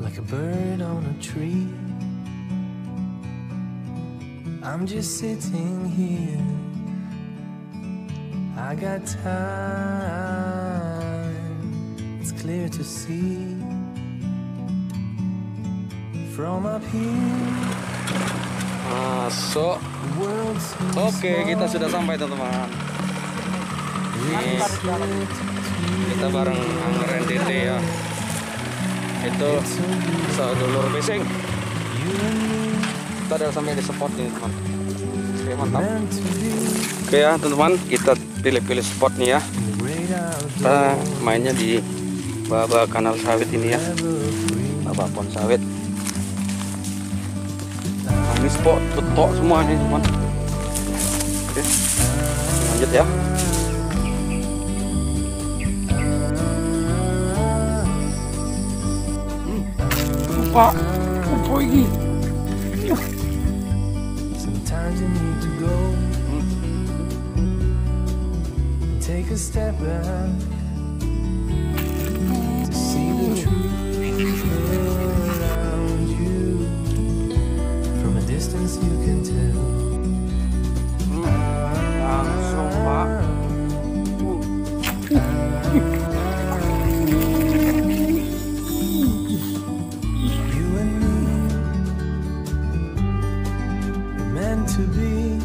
like a bird on a tree. I'm just sitting here. I got time. It's clear to see from up here. Masuk. Oke, kita sudah sampai teman-teman. Ini kita bareng Angler NTT ya. Itu sedulur fishing. Kita udah sampai di spot nih teman. Oke, mantap. Oke ya teman-teman, kita pilih-pilih spot nih ya. Kita mainnya di bawah kanal sawit ini ya, bawah pohon sawit. Ini spot betok semua nih teman. Oke, lanjut ya. Lupa ini. Sometimes you need to go and take a step back to see the truth around you. From a distance you can tell. Langsung Pak. You and me were meant to be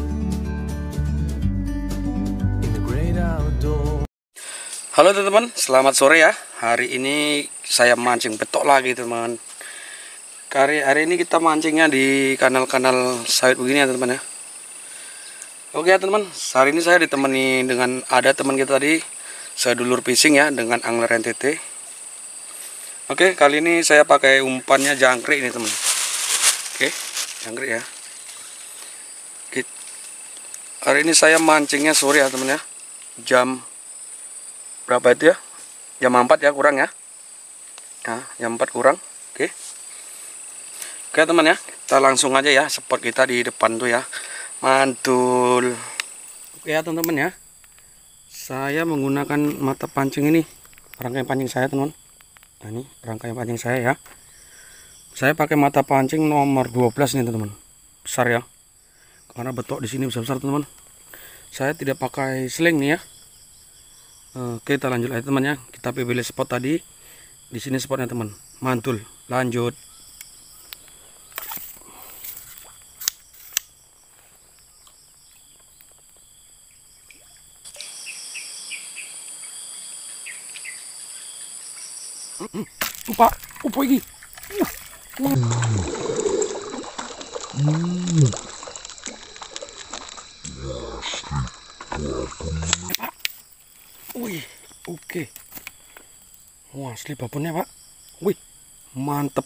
in the great outdoors. Halo teman-teman, selamat sore ya. Hari ini saya mancing betok lagi teman. Hari ini kita mancingnya di kanal-kanal sawit begini ya teman-teman ya. Oke ya teman, hari ini saya ditemani dengan ada teman kita tadi, sedulur fishing ya, dengan Angler NTT. Oke, kali ini saya pakai umpannya jangkrik ini teman. Oke, jangkrik ya. Oke. Hari ini saya mancingnya sore ya teman ya. Jam berapa itu ya? Jam 4 ya kurang ya. Nah, jam 4 kurang. Oke. Oke teman ya, kita langsung aja ya, spot kita di depan tuh ya, mantul. Oke ya teman-teman ya, saya menggunakan mata pancing ini, rangkai pancing saya teman. Nah ini rangkai pancing saya ya. Saya pakai mata pancing nomor 12 nih teman-teman, besar ya, karena betok di sini besar-besar teman-teman. Saya tidak pakai sling nih ya. Oke, kita lanjut aja teman ya, kita pilih spot tadi. Di sini spotnya teman, mantul. Lanjut. Lupa ini. Wih, oke. Wah, asli babonnya Pak. Wih, mantep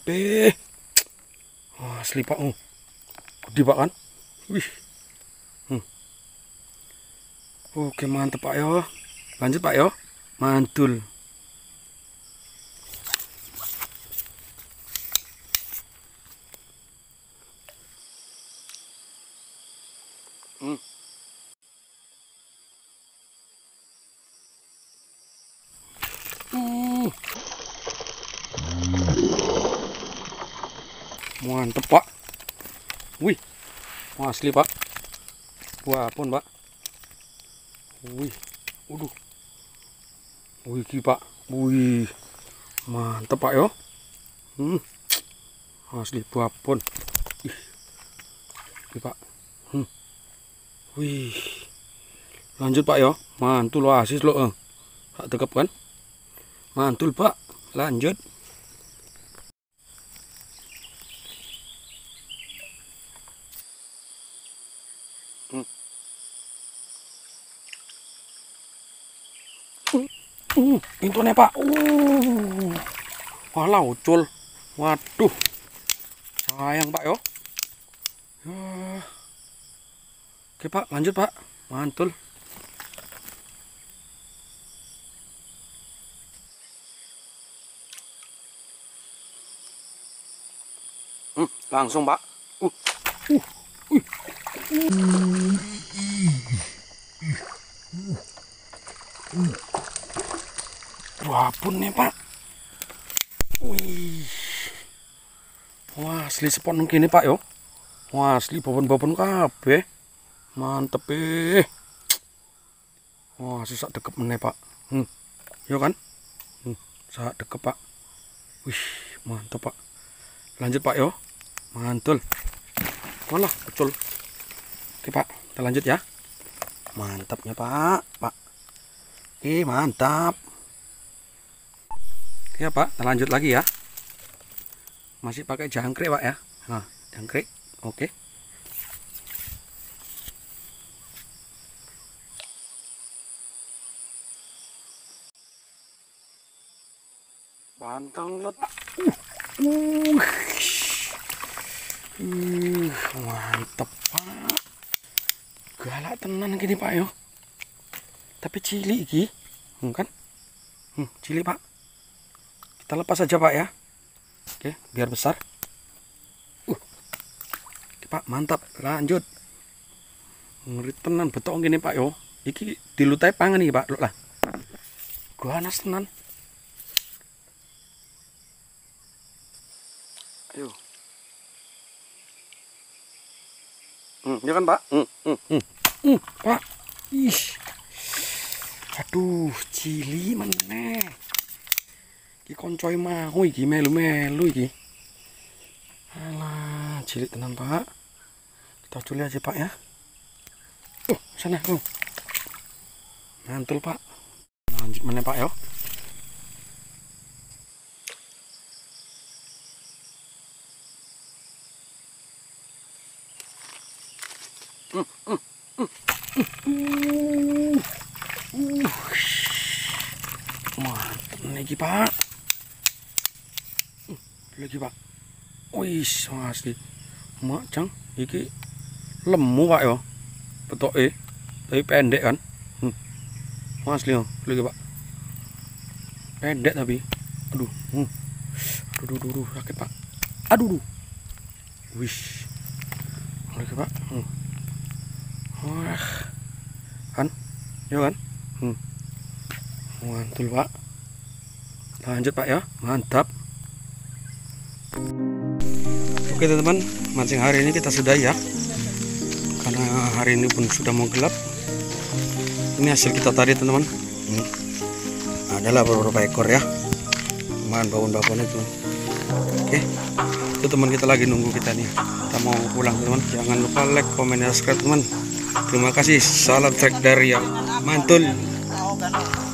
asli Pak. Gede Pak kan. Wih. Oke, mantep Pak ya. Lanjut Pak ya. Mantul. Mantep Pak. Wih, asli Pak. Wah pun Pak. Wih, waduh. Wih Pak. Wih, mantep Pak yo. Asli babon. Ih, Pak. Wih, lanjut Pak yo. Mantul asis lo. Tak tegap kan? Mantul Pak. Lanjut. Itu nih Pak. Walah ucul. Waduh. Sayang Pak yo. Oke Pak, lanjut Pak. Mantul. Langsung Pak. Wah pun nih Pak. Wih, Wah, asli spot nang kene Pak yo. Wah, asli babon-babon kabeh. Mantep Wah, susah dekep meneh Pak. Yo kan? Sak dekep Pak. Wih, mantep Pak. Lanjut Pak yo. Mantul. Malah betul. Oke Pak, kita lanjut ya. Mantapnya Pak. Mantap. Ya Pak, kita lanjut lagi ya. Masih pakai jangkrik Pak ya. Nah, jangkrik. Oke. Pantang let. Mantep Pak. Galak tenan gini Pak yo. Tapi cilik iki. Kan? Cilik Pak. Kita lepas aja Pak ya. Oke, biar besar. Oke, Pak, mantap. Lanjut. Ngeri tenan betok gini Pak yo. Iki dilutai pangan nih Pak. Loh lah. Ganas tenan. Ayo. Ya kan Pak? Pak. Ih. Aduh, cili meneh. Iki koncoy mau iki melu-melu iki. Alah, cilik tenan Pak. Kita culi aja Pak ya. Sana. Mantul Pak. Lanjut meneh Pak yo. Mantap lagi Pak. Lagi Pak. Wih, asli. Macang iki lemu Pak yo. Betoke tapi pendek kan. Asli yo. Lagi Pak. Pendek tapi. Aduh. Aduh, sakit Pak. Aduh. Wih. Lagi Pak. Wah. Kan? Ya kan? Mantul Pak. Lanjut Pak ya. Mantap. Oke teman-teman, mancing hari ini kita sudahi ya. Karena hari ini pun sudah mau gelap. Ini hasil kita tadi teman-teman. Adalah beberapa ekor ya. Lumayan babon-babon itu. Oke. Itu teman kita lagi nunggu kita nih. Kita mau pulang teman. Jangan lupa like, komen, dan subscribe teman. Terima kasih. Salam trek dari ya. Mantul.